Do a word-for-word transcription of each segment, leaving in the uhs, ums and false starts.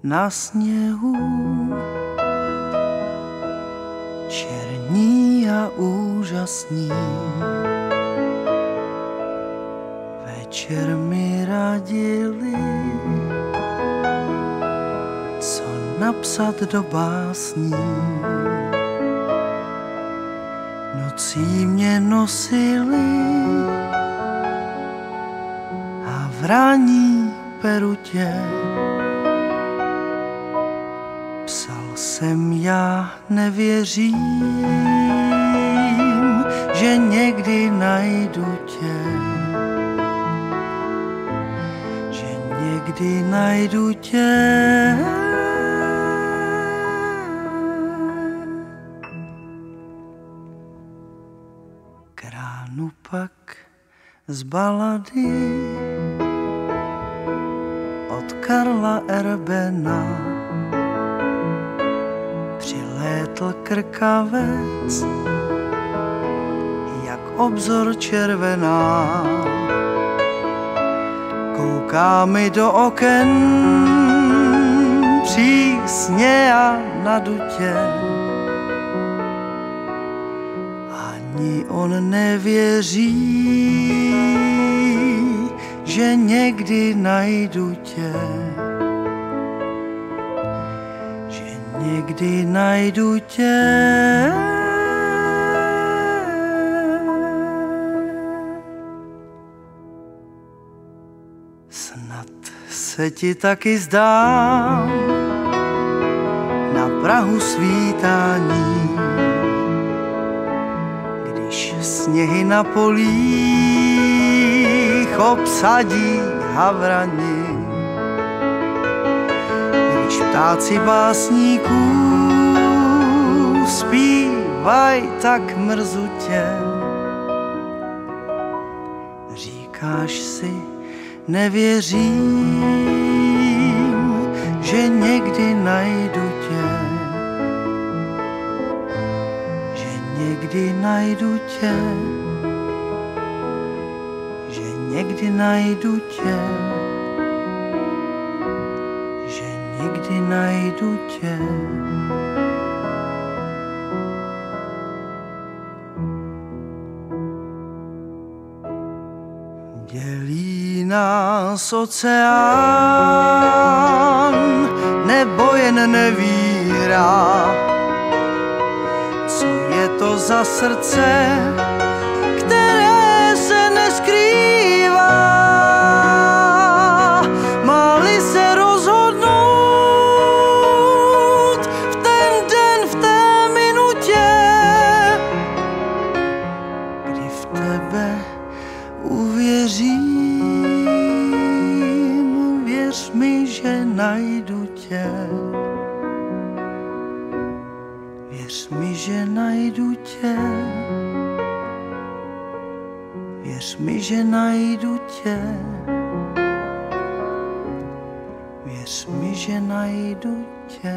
na sněhu, černí a úžasní. Večer mi radili, co napsat do básní. Nocí mě nosili a v ranní perutě psal jsem: já nevěřím, že někdy najdu tě, že někdy najdu tě. K ránu pak z balady od Karla Erbena přilétl krkavec, jak obzor červená. Kouká mi do oken přísně a nadutě. Ani on nevěří, že někdy najdu tě, že někdy najdu tě. Snad se ti taky zdám na prahu svítání, když sněhy na polích obsadí havrani, když ptáci básníků zpívaj tak mrzutě. Říkáš si: nevěřím, že někdy najdu tě, že někdy najdu tě, že někdy najdu tě, že někdy najdu tě. Dělí nás oceán nebo jen nevíra? Co je to za srdce, které se neskrývá? Má-li se rozhodnout v ten den, v té minutě, kdy v tebe uvěřím, věř mi, že najdu tě. Věř mi, že najdu tě. Věř mi, že najdu tě. Věř mi, že najdu tě.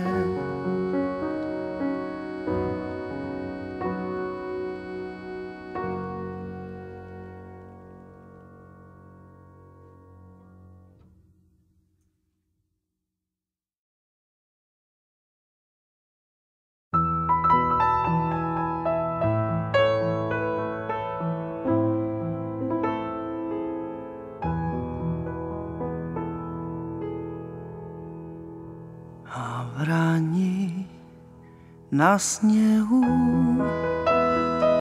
A v ráni na sněhu